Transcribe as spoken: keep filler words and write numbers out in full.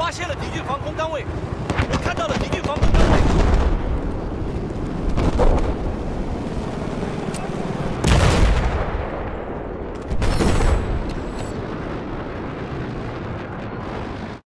发现了敌军防空单位，我看到了敌军防空单位。